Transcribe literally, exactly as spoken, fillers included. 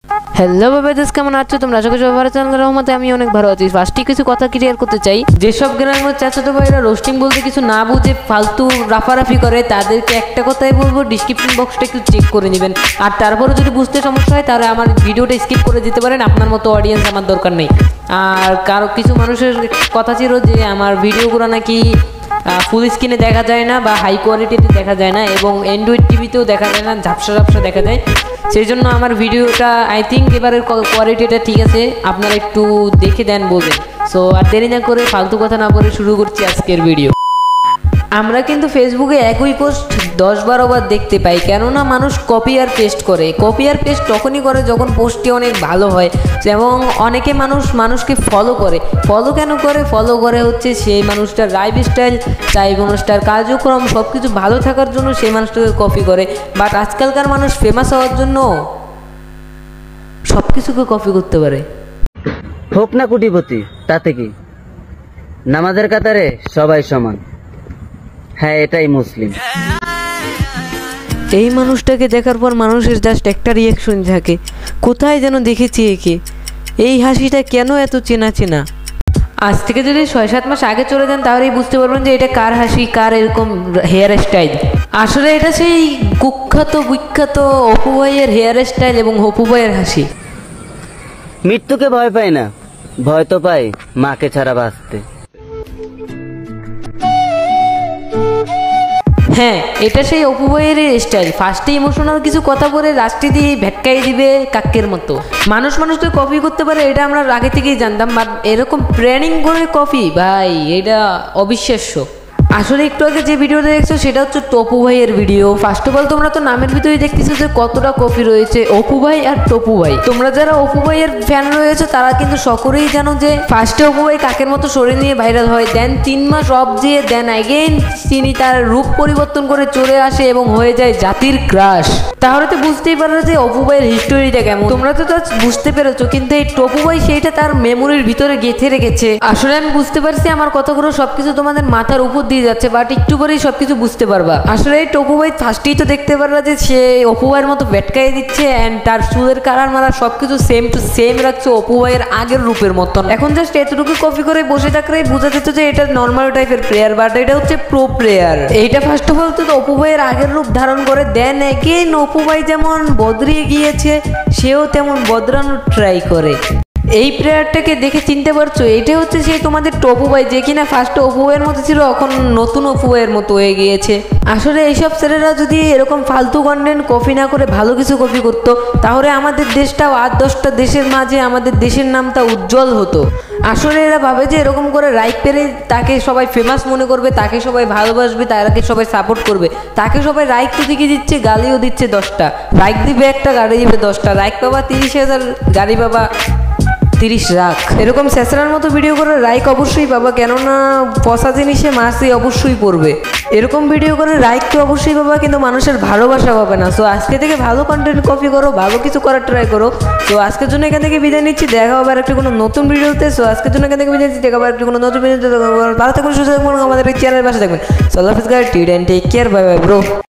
Hello বাবাদেস, কেমন আছো তোমরা? আশা করি সবাই ভালো আছো। রহমতে আমি অনেক ভালো আছি। ফার্স্টে কিছু কথা ক্লিয়ার করতে চাই, যেসব গ্রামের চাচাতো ভাইরা রোস্টিং বলতে কিছু না বুঝে ফালতু রাফারাফি করে, তাদেরকে একটা কথাই বলবো, ডিসক্রিপশন বক্সটা একটু চেক করে নেবেন। আর তারপরে যদি বুঝতে সমস্যা হয় তাহলে আমার ভিডিওটা স্কিপ করে দিতে পারেন। আপনার মতো অডিয়েন্স আমার দরকার নেই। আর কারো কিছু মানুষের কথা ছিল যে আমার ভিডিওগুলো নাকি ফুল স্ক্রিনে দেখা যায় না বা হাই কোয়ালিটিতে দেখা যায় না, এবং অ্যান্ড্রয়েড টিভিতেও দেখা যায় না, ঝাপসা ঝাপসা দেখা যায়। সেই জন্য আমার ভিডিওটা আই থিঙ্ক এবারের কোয়ালিটিটা ঠিক আছে, আপনারা একটু দেখে দেন বলবেন। সো আর দেরি না করে ফালতু কথা না বলে শুরু করছি আজকের ভিডিও। আমরা কিন্তু ফেসবুকে একই পোস্ট দশ বারো বার দেখতে পাই, কেননা মানুষ কপি আর পেস্ট করে। কপি আর পেস্ট তখনই করে যখন পোস্টটি অনেক ভালো হয়, এবং অনেকে মানুষ মানুষকে ফলো করে। ফলো কেন করে? ফলো করে হচ্ছে সেই মানুষটার লাইফস্টাইল, তাই মানুষটার কার্যক্রম সব কিছু ভালো থাকার জন্য সেই মানুষটাকে কপি করে। বাট আজকালকার মানুষ ফেমাস হওয়ার জন্য সব কিছুকে কপি করতে পারে। হোক না কোটিপতি, তাতে কি? নামাজের কাতারে সবাই সমান। হ্যাঁ, এটাই মুসলিম। এই মানুষটাকে দেখার পর মানুষের জাস্ট একটা রিয়াকশন থাকে, কোথায় যেন দেখেছি একে, এই হাসিটা কেন এত চেনা চেনা। আজ থেকে যদি ছয় সাত মাস আগে চলে যান তাহলেই বুঝতে পারবেন যে এটা কার হাসি, কার এরকম হেয়ার স্টাইল। আসলে এটা সেই কুখ্যাত বিখ্যাত অপু ভাইয়ের হেয়ার স্টাইল এবং অপু ভাইয়ের হাসি। মৃত্যুকে ভয় পায় না, ভয় তো পায় মাকে ছাড়া বাঁচতে। হ্যাঁ, এটা সেই অপু ভাইয়ের স্টাইল। ফার্স্টে ইমোশনাল কিছু কথা বলে লাস্টে দিয়ে ভেটকাই দিবে কাকের মতো। মানুষ মানুষকে কপি করতে পারে এটা আমরা আগে থেকেই জানতাম, বাট এরকম প্ল্যানিং করে কপি, ভাই এটা অবিশ্বাস্য। আসলে একটু আগে যে ভিডিওটা দেখছো সেটা হচ্ছে টপু ভাইয়ের ভিডিও। ফার্স্ট অফ অল তোমরা তো নামের ভিতরেই দেখতেছো যে কতটা কপি রয়েছে অপু ভাই আর টপু ভাই। তোমরা যারা অপু ভাইয়ের ফ্যান রয়েছে তারা কিন্তু সকলেই জানো যে ফার্স্টে অপু ভাই কাকের মতো শরীর নিয়ে ভাইরাল হয়, দেন তিন মাস অফ দিয়ে দেন অ্যাগেইন তিনি তার রূপ পরিবর্তন করে চলে আসে এবং হয়ে যায় জাতির ক্রাশ। তাহলে তো বুঝতেই পারো যে অপু ভাইয়ের হিস্টোরিটা কেমন। তোমরা তো তা বুঝতে পেরেছো, কিন্তু এই টপু ভাই সেইটা তার মেমোরির ভিতরে গেঁথে রেখেছে। আসলে আমি বুঝতে পারছি আমার কথাগুলো সবকিছু তোমাদের মাথার উপর দিয়ে যাচ্ছে, বাট একটু পরেই সবকিছু বুঝতে পারবা। আসলে এই টপু ভাই ফার্স্টেই তো দেখতে পারবা যে সে অপু ভাইয়ের মতো ভেটকাই দিচ্ছে, অ্যান্ড তার চুলের কালার মারা সবকিছু সেম টু সেম রাখছে অপু ভাইয়ের আগের রূপের মতন। এখন জাস্ট এতটুকু কপি করে বসে থাকলেই বোঝা যেত যে এটা নর্মাল টাইপের প্লেয়ার, বাট এটা হচ্ছে প্রো প্লেয়ার। এইটা ফার্স্ট অফ অল তো অপু ভাইয়ের আগের রূপ ধারণ করে, দেন এগেইন অপু ভাই যেমন বদরিয়ে গিয়েছে সেও তেমন বদরানোর ট্রাই করে। এই প্লেয়ারটাকে দেখে চিনতে পারছো? এটা হচ্ছে সেই তোমাদের টপু ভাই, যে কিনা ফার্স্ট অপু ভাইয়ের মতো ছিল, এখন নতুন অপু ভাইয়ের মতো হয়ে গিয়েছে। আসলে এইসব ছেলেরা যদি এরকম ফালতু কন্টেন্ট কপি না করে ভালো কিছু কপি করতো, তাহলে আমাদের দেশটাও আট দশটা দেশের মাঝে আমাদের দেশের নামটা উজ্জ্বল হতো। আসলে এরা ভাবে যে এরকম করে লাইক পেলে তাকে সবাই ফেমাস মনে করবে, তাকে সবাই ভালোবাসবে, তাকে সবাই সাপোর্ট করবে। তাকে সবাই লাইক তো দিকে দিচ্ছে, গালিও দিচ্ছে দশটা। লাইক দিবে একটা, গালি দিবে দশটা। লাইক পাবা তিরিশ হাজার, গালি পাবা তিরিশ লাখ। এরকম শেষরার মতো ভিডিও করে লাইক অবশ্যই পাবা, কেননা পচা জিনিসে মাছই অবশ্যই পড়বে। এরকম ভিডিও করে লাইক তো অবশ্যই পাবা, কিন্তু মানুষের ভালোবাসা পাবে না। সো আজকে থেকে ভালো কন্টেন্ট কপি করো, ভালো কিছু করার ট্রাই করো। তো আজকের জন্য এখান থেকে বিদায় নিচ্ছি, দেখা হবে আর একটা কোনো নতুন ভিডিওতে। সো আজকের জন্য এখান থেকে বিদায় নিচ্ছি, দেখা হবে একটা কোনো নতুন ভিডিওতে। ভালো থাকবেন, সুস্থ থাকবেন, আমাদের এই চ্যানেলের পাশে থাকবেন। সো আল্লাহ হাফেজ guys, take care, bye bye bro.